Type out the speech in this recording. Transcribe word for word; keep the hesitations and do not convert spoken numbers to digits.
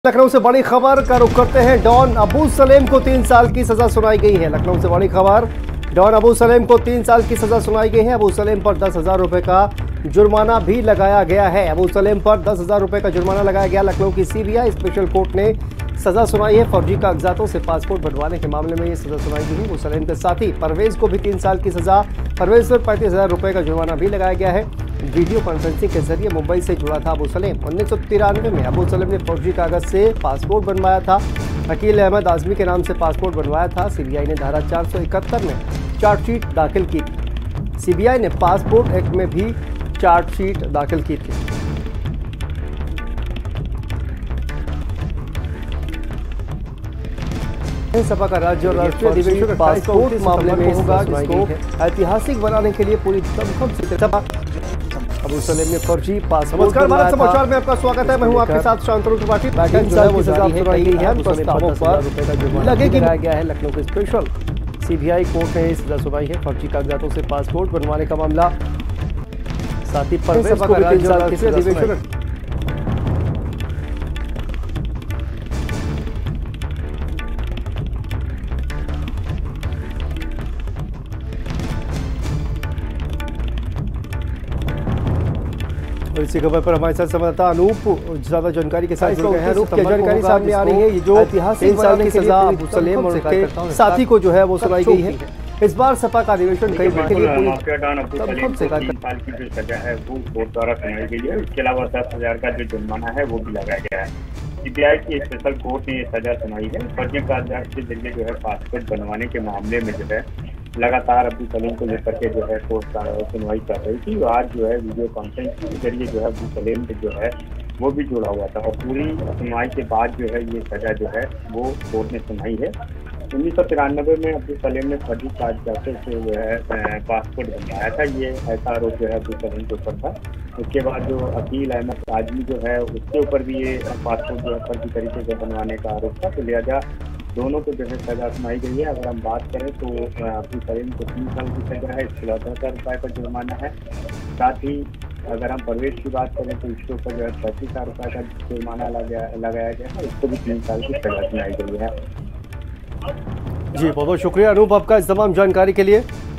लखनऊ से बड़ी खबर का रुख करते हैं। डॉन अबू सलेम को तीन साल की सजा सुनाई गई है। लखनऊ से बड़ी खबर, डॉन अबू सलेम को तीन साल की सजा सुनाई गई है। अबू सलेम पर दस हजार रुपए का जुर्माना भी लगाया गया है। अबू सलेम पर दस हजार रुपए का जुर्माना लगाया गया। लखनऊ की सीबीआई स्पेशल कोर्ट ने सजा सुनाई है। फर्जी कागजातों से पासपोर्ट बनवाने के मामले में ये सजा सुनाई गई है। अबू सलेम के साथी परवेज को भी तीन साल की सजा, परवेज पर पैंतीस हजार रुपए का जुर्माना भी लगाया गया है। वीडियो कॉन्फ्रेंसिंग के जरिए मुंबई से जुड़ा था अबू सलेम। उन्नीस सौ तिरानवे में अबू सलेम ने फर्जी कागज से पासपोर्ट बनवाया था। अकील अहमद आजमी के नाम से पासपोर्ट बनवाया था। सीबीआई ने धारा चार सौ इकहत्तर में चार्जशीट दाखिल की थी। सीबीआई ने पासपोर्ट एक्ट में भी चार्जशीट दाखिल की थी। सपा का राज्य और राष्ट्रीय अधिवेशन पासपोर्ट मामले में होगा, जिसको ऐतिहासिक बनाने के लिए पूरी दमखम से सपा अबू सलेम ने फर्जी पासपोर्ट। नमस्कार, भारत समाचार में आपका स्वागत है। मैं हूं आपके साथ शांतनु त्रिपाठी। तीन साल की सजा सुनाई गई है। प्रस्तावों पर लगेगी गया है। लखनऊ के स्पेशल सीबीआई कोर्ट ने सजा सुनाई है। फर्जी कागजातों से पासपोर्ट बनवाने का मामला, साथ ही परवेज को भी तीन साल की सजा। और इसी खबर पर हमारे साथ संवाददाता अनूप ज्यादा जानकारी के साथ जुड़ गए हैं। अनूप, क्या जानकारी सामने आ रही है? ये जो तीन साल की सजा अबू सलेम और उसके साथी को जो है वो सुनाई गई है। इस बार सपा का अधिवेशन कई के लिए माफिया डॉन अबू सलेम को तीन साल की जो सजा है वो कोर्ट द्वारा सुनाई गई है। इसके अलावा दस हजार का जो जुर्माना है वो भी लगाया गया है। सीबीआई की स्पेशल कोर्ट ने ये सजा सुनाई है। फर्जी कागजात के जरिए जो है पासपोर्ट बनवाने के मामले में जो है लगातार अबू सलेम को लेकर के जो है कोर्ट सुनवाई कर रही थी। आज जो है वीडियो कॉन्फ्रेंसिंग के जरिए जो है अबू सलेम से जो है वो भी जुड़ा हुआ था और पूरी सुनवाई के बाद जो है ये सजा जो है वो कोर्ट ने सुनाई है। उन्नीस सौ तिरानवे में अबू सलेम ने फर्जी कागजातों से जो है पासपोर्ट बनवाया था। ये ऐसा आरोप जो है अबू सलेम के ऊपर था। उसके बाद जो अकील अहमद आजमी जो है उसके ऊपर भी ये पासपोर्ट जो है फर्जी तरीके से बनवाने का आरोप था। तो लिहाजा दोनों को जो है सजा सुनाई गई है। अगर हम बात करें तो अबू सलेम को तीन साल की सजा है, इसके अलावा दस हजार रुपये का जुर्माना है। साथ ही अगर हम परवेज की बात करें तो इसके ऊपर जो है पैंतीस हजार रुपये का जुर्माना लगाया लगाया गया है। इसको भी तीन साल की सजा सुनाई गई है। जी, बहुत बहुत शुक्रिया अनूप आपका इस तमाम जानकारी के लिए।